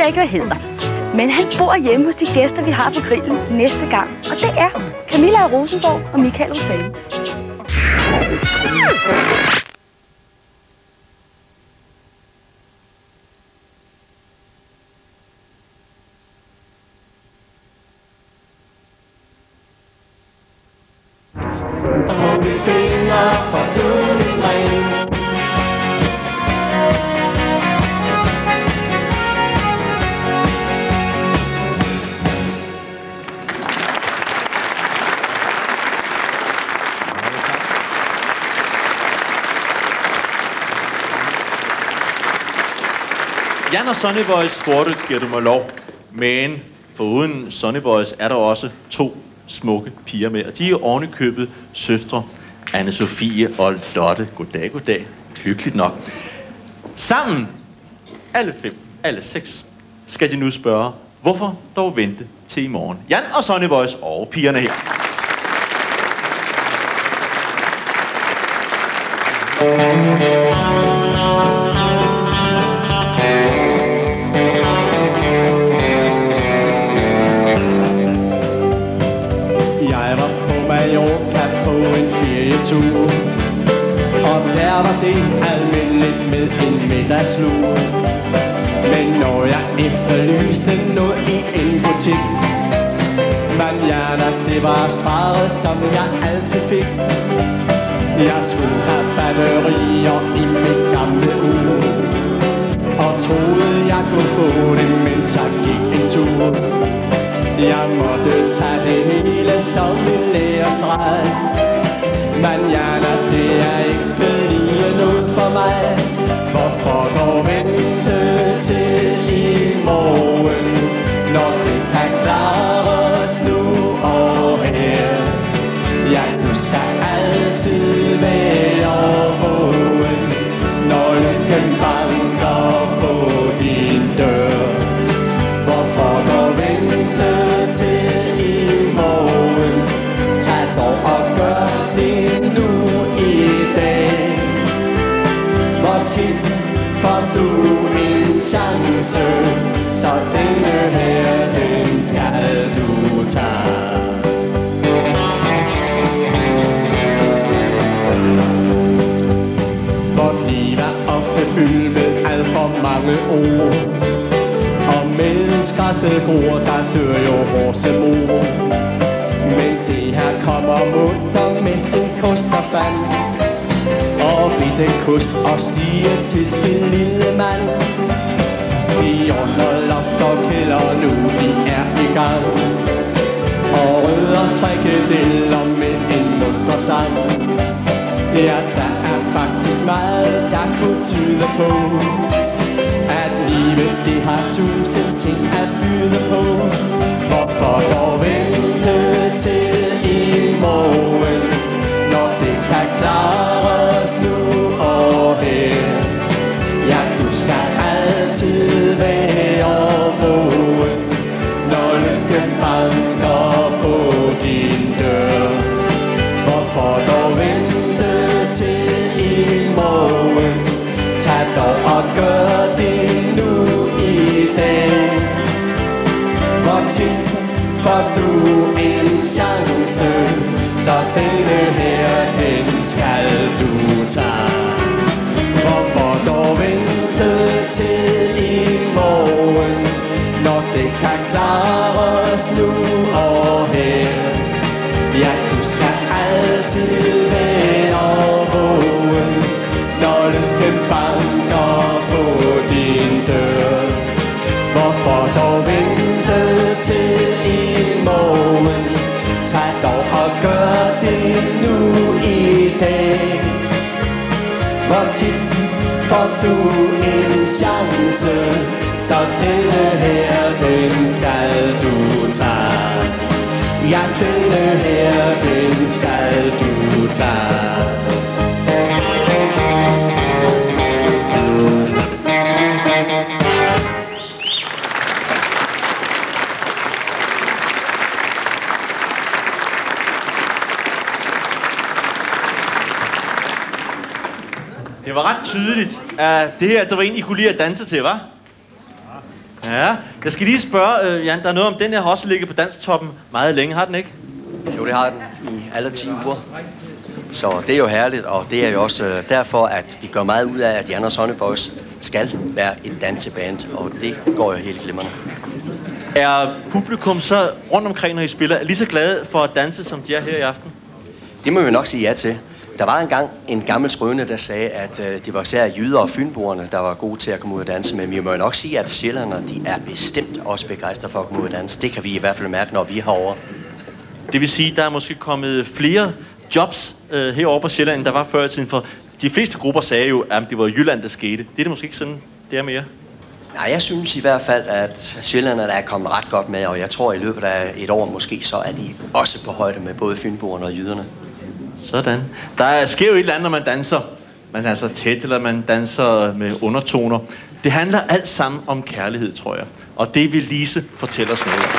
jeg ikke, hvad hedder. Men han bor hjemme hos de gæster, vi har på grillen næste gang. Og det er Camilla Rosenborg og Michael Rosales. Jan og Sonny Boys spurgte, giver du mig lov? Men foruden Sonny Boys er der også 2 smukke piger med, og de er ovenikøbet søstre Anne-Sophie og Lotte. Goddag, goddag. Hyggeligt nok. Sammen, alle 6, skal de nu spørge, hvorfor dog vente til i morgen? Jan og Sonny Boys og pigerne her. Og der var det almindeligt med en middagslur. Men når jeg efterlyste noget i en butik, manjana, det var svaret, som jeg altid fik. Jeg skulle have batterier i mit gamle ur, og troede jeg kunne få det, mens jeg gik en tur. Jeg måtte tage det hele som en lærestreg. Manjana, det er ikke lige noget for mig. Hvorfor dog vente til i morgen, når det kan klares nu og her? Ja, du skal altid være vågen, når lykken banker på din dør. Hvorfor dog vente til i morgen? Tag dog og gør det nu i dag. Hvor tit får du en chance, så denne her, den skal du tage. Vort liv er ofte fyldt med alt for mange ord, og mennesker selv gror, der dør jo hårsemor. Men se, her kommer mutter med sin kosterspand, og bitte kost og stiger til sin lille mand. De under loft og kælder nu, de er i gang, og rødder frikadeller med en munter sang. Ja, der er faktisk meget, der kunne tyde på, at livet det har 1000 ting at byde på. Hvorfor dog vente til i morgen, når det kan klares nu og her? Ja, du skal altid være vågen, når lykken banker på din dør. Hvorfor dog vente til i morgen? Tag dog og gør det nu i dag. Hvor tit får du en chance, så denne her, den skal du tage. Hvorfor dog vente til i morgen, når det kan klares nu og her? Ja, du skal altid være vågen, når lykken banker på din dør. Hvorfor dog vente til i morgen? Tag dog og gør det nu i dag. Hvor tit får du en chance, så denne her, den skal du tage. Ja, denne her, den skal du tage. Det var ret tydeligt, at det her, det var en, I kunne lide at danse til, hva'? Ja, jeg skal lige spørge, Jan, der er noget om, den her har også ligget på Danstoppen meget længe, har den ikke? Jo, det har den i alle 10 uger. Så det er jo herligt, og det er jo også derfor, at vi gør meget ud af, at Jan og Sonny Boys skal være et danseband, og det går jo helt glimrende. Er publikum så rundt omkring, når I spiller, lige så glade for at danse, som de er her i aften? Det må vi nok sige ja til. Der var engang en gammel skrøne, der sagde, at det var især jyder og fynboerne, der var gode til at komme ud og danse. Men vi må jo nok sige, at sjællanderne, de er bestemt også begejstrede for at komme ud og danse. Det kan vi i hvert fald mærke, når vi er herovre. Det vil sige, at der er måske kommet flere jobs herovre på Sjælland, end der var før i tiden. For de fleste grupper sagde jo, at det var Jylland, der skete. Det er det måske ikke sådan, det er mere. Nej, jeg synes i hvert fald, at sjællanderne er kommet ret godt med, og jeg tror, at i løbet af et år måske, så er de også på højde med både fynboerne og jyderne. Sådan. Der sker jo et eller andet, når man danser. Man danser tæt, eller man danser med undertoner. Det handler alt sammen om kærlighed, tror jeg. Og det vil Lise fortælle os noget om.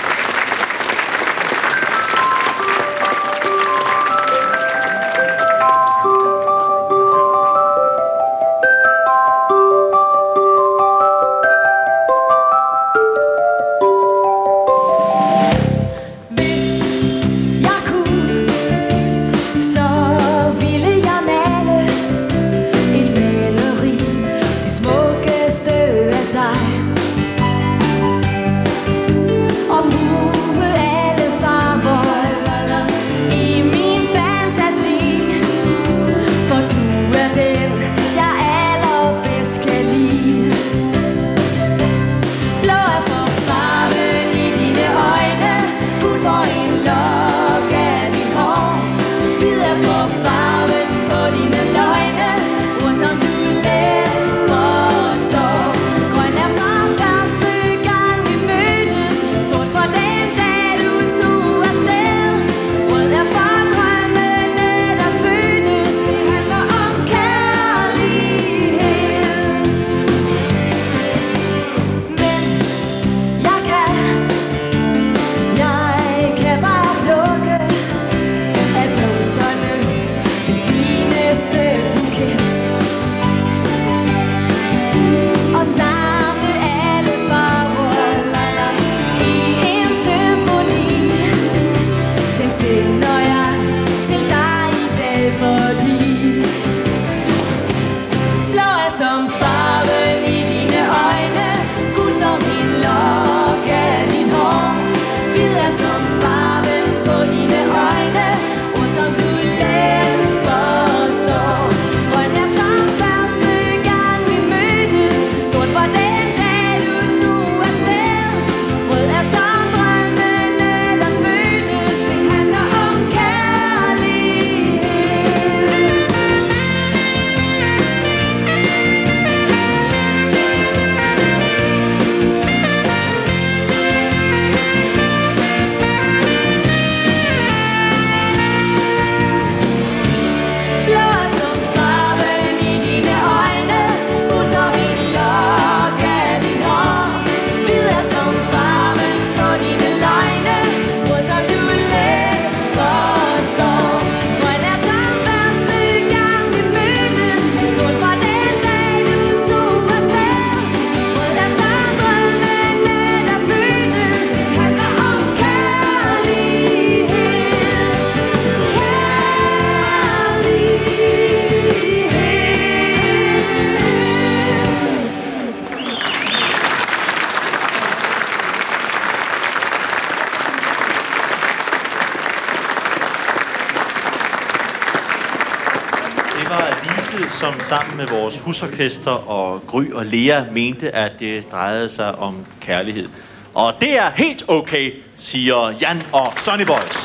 Som sammen med vores husorkester og Gry og Lea mente, at det drejede sig om kærlighed. Og det er helt okay, siger Jan og Sonny Boys.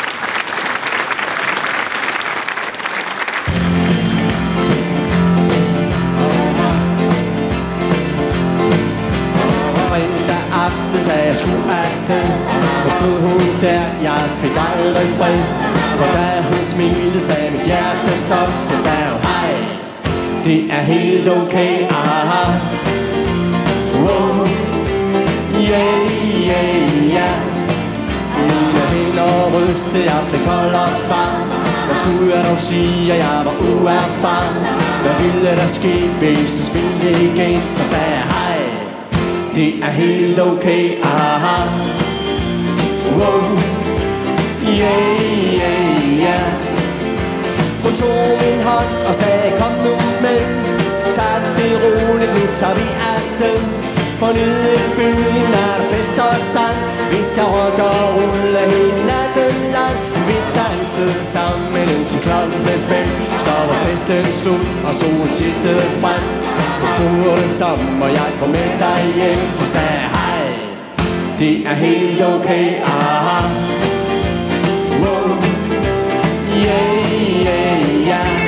Fredag aften, da jeg skulle afsted, så stod hun der, jeg fik aldrig fred. For da hun smilede, sagde mit hjerte stop, så sagde hun hej. Det er helt okay, aha. Wow, yeah, yeah, yeah. Mine hænder rystede, jeg blev kold og varm. Hvad skulle jeg dog sige, at jeg var uerfaren? Hvad ville der ske, hvis jeg spillede igen og sagde hej? det er helt okay, aha. Wow, yeah, yeah, yeah. Hun tog min hånd og sagde, kom nu med. Tag det roligt, nu tager vi afsted. For nede i byen er der fest og sang. Vi skal rocke og rulle hele natten lang. Vi dansede sammen indtil klokken 5. Så var festen slut, og solen tittede frem. Hun spurgte sammen, og jeg kom med dig hjem og sagde hej. Det er helt okay, aha. Wow, yeah, yeah, yeah.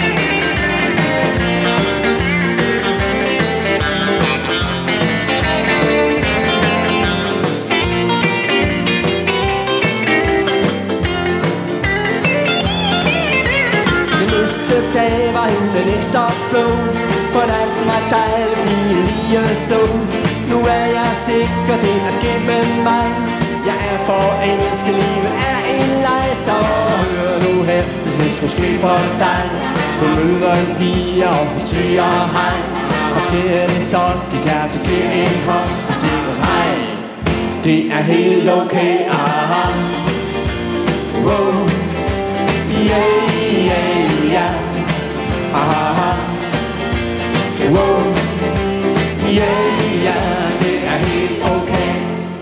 Næste dag var himlen ekstra blå, for natten var dejlig blive lige så. Nu er jeg sikker, det er sket med mig. Jeg er forelsket, livet er en leg. Så hør nu her, det ses måske for dig. Du møder en pige, og hun siger hej. Og sker det så, de kan du give en hånd, så siger du hej. Det er helt okay, aha. Wow, yeah, yeah, yeah. Aha. Wow, yeah, yeah, det er helt okay.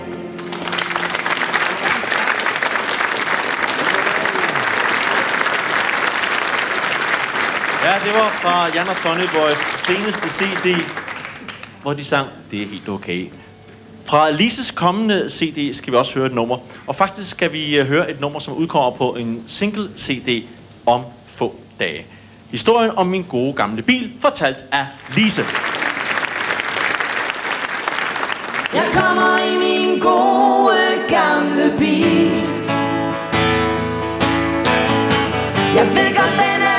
Ja, det var fra Jan og Sonny Boys seneste CD, hvor de sang, det er helt okay. Fra Lises kommende CD skal vi også høre et nummer. Og faktisk skal vi høre et nummer, som udkommer på en single CD om få dage. Historien om min gode gamle bil, fortalt af Lise. Jeg kommer i min gode gamle bil. Jeg ved godt, den er